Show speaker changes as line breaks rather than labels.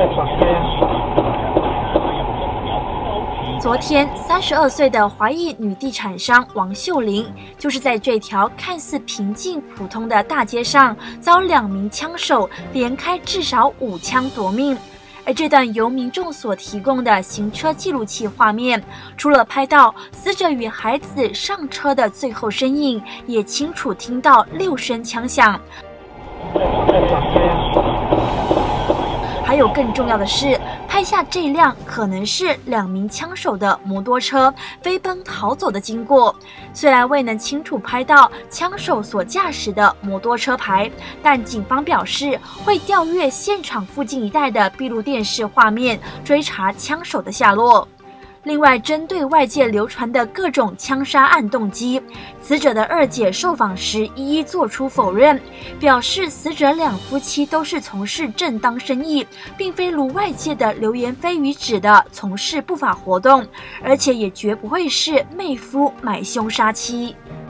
昨天，32岁的华裔女地产商王秀玲，就是在这条看似平静普通的大街上，遭2名枪手连开至少5枪夺命。而这段由民众所提供的行车记录器画面，除了拍到死者与孩子上车的最后身影，也清楚听到6声枪响。还有更重要的是，拍下这辆可能是2名枪手的摩托车飞奔逃走的经过。虽然未能清楚拍到枪手所驾驶的摩托车牌，但警方表示会调阅现场附近一带的闭路电视画面，追查枪手的下落。另外，针对外界流传的各种枪杀案动机，死者的2姐受访时一一作出否认，表示死者2夫妻都是从事正当生意，并非如外界的流言蜚语指的从事不法活动，而且也绝不会是妹夫买凶杀妻。